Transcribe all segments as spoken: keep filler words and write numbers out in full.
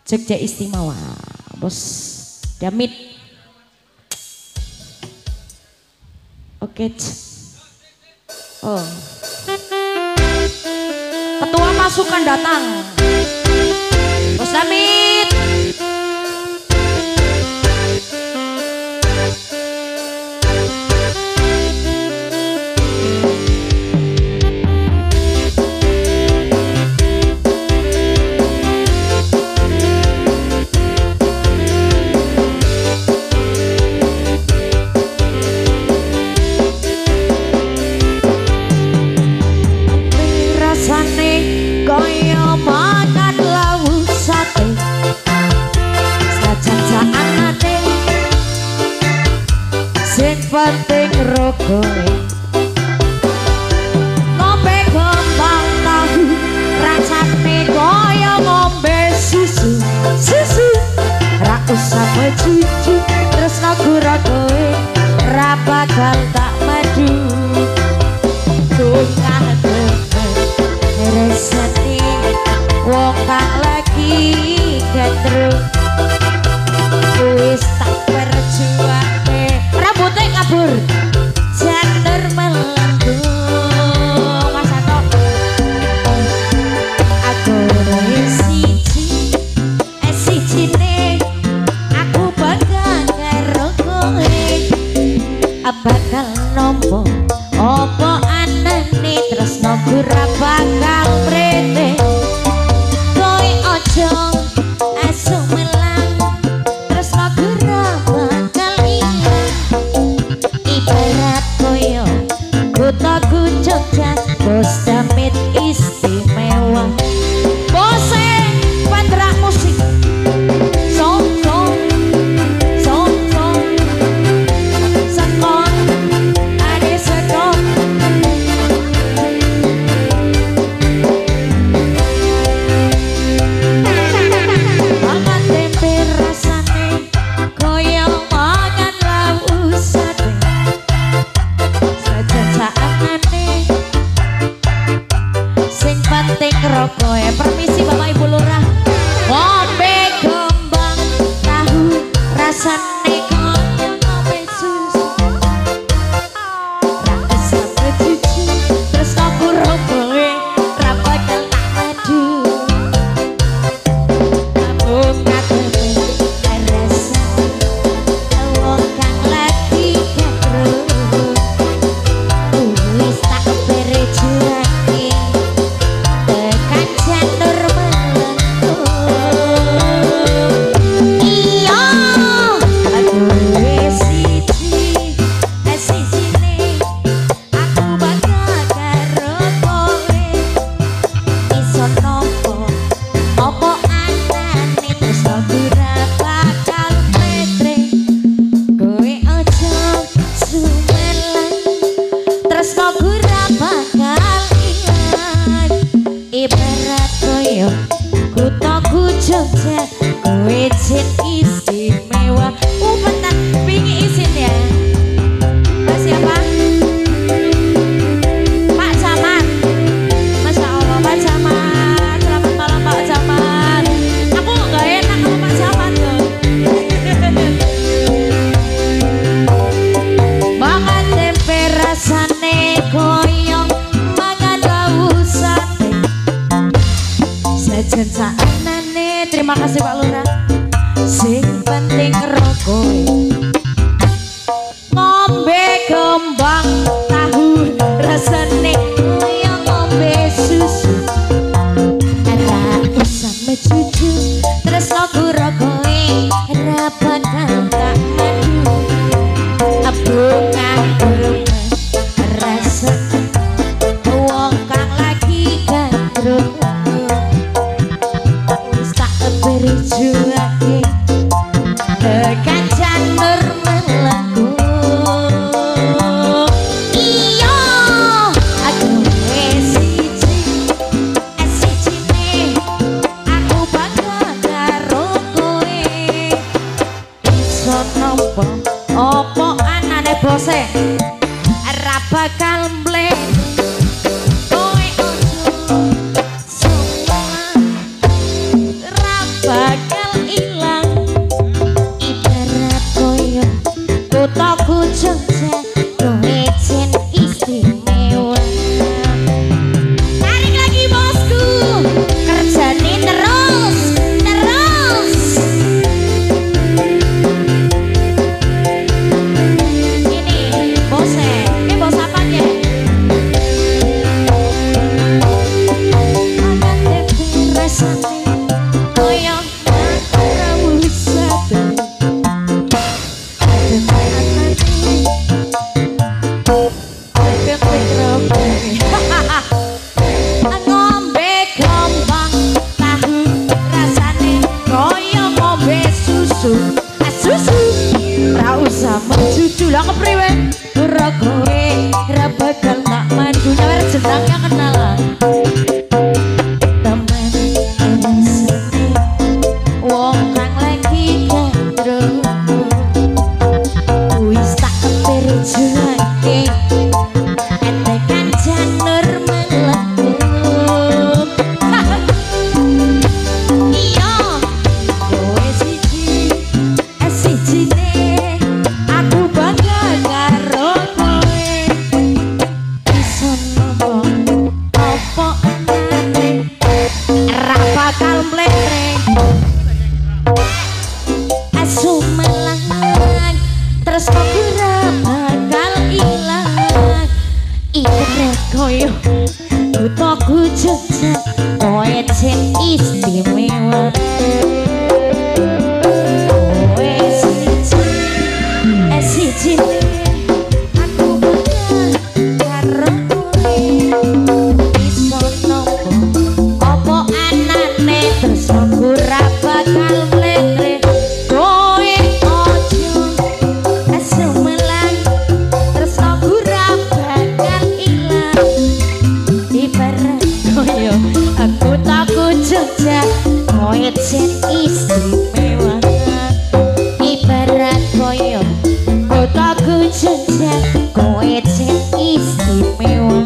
Jogja Istimewa Bos Damit. Oke. Oh. Ketua pasukan datang. Bos Damit. Penting rokoe ngombe gembang tahu rasane kaya ngombe susu susu ra usah becucu tresno rokoe ra bakal tak madu tungah resati wong kang lagi gendrung wis tak perjuange rambutnya kabur janur melengkung Mas Anto aku siji eh siji nih aku bakal karo kowe bakal nompo opo anane tresno ora bakal mrene kowe ojo asu melang tresno ora bakal ilang ibarat koyo kutaku Jogja Bos Damit istimewa bose pandra musik song song song song sekon ade sekon mangan tempe rasane koyo mangan lauk sate sing penting rokoe permisi Bapak Ibu Lurah ngombe gembang tahu rasane kaya ngombe susu ra usah becucu terus aku rokoe ra bakal tak madu aku ngadepe rasane wong kang lagi gendrung wis tak berejuake tekan janur melengkung iya aku wis siji eh sijine aku bakal karo kowe iso nopo opo anane terus ora bakal metre kowe ojo sumelang terus ora bakal ilang ibarat koyo kutaku Jogja kowe jin istimewa umpetan pingi isin ya Mas siapa? Pak Camat Masya Allah Pak Camat selamat malam Pak Camat aku gak enak sama Pak Camat loh mangan tempe rasane koyo mangan lauk sate sajen saanane terima kasih Pak Lurah sing penting rokoe ngombe gembang tahu rasane koyo ngombe susu ra usah mecucu terus aku rokoe ra bakal tak madu abungan rasa wong kang lagi gandrung wis tak berjuang tekan janur jen istimewa. Kowe siji, eh siji aku bakal karo kowe. Iso nopo opo anane terus aku ra bakal mletre. Kowe ojo asemelan terus aku ra bakal ilang. Ibarat koyo aku takut jejak kowe jen istimewa. Ibarat koyo aku takut jejak kowe jen istimewa.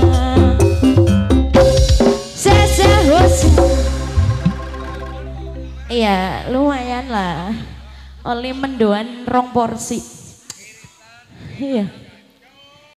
Iya lumayan lah, oli mendoan rong porsi. Iya.